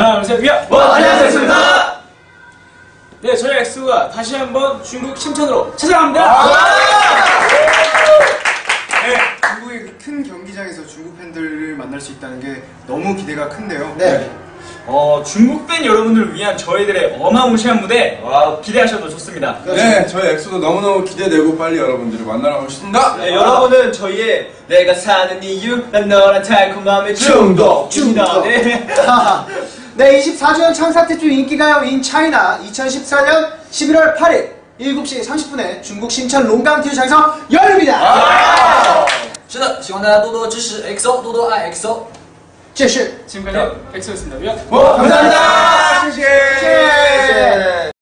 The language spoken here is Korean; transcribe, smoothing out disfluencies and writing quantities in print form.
하나, 둘, 셋, 위아! 안녕하셨습니다. 네, 저희 엑소가 다시 한번 중국 심천으로 찾아갑니다. 네, 중국의 그 큰 경기장에서 중국 팬들을 만날 수 있다는 게 너무 기대가 큰데요. 네. 중국 팬 여러분들을 위한 저희들의 어마무시한 무대 기대하셔도 좋습니다. 네, 저희 엑소도 너무너무 기대되고 빨리 여러분들을 만나러 오신다. 네, 여러분은 저희의 내가 사는 이유, 난 너란 달콤함의 중독입니다. 네. 네, 24주년 창사태주 인기가요 인 차이나 2014년 11월 8일 7시 30분에 중국 심천 롱강体育场에서 열립니다. 是的，希望大家多多支持 EXO， 多多爱 EXO。 这是 지금까지 엑소였습니다. 위아! 감사합니다. 谢谢。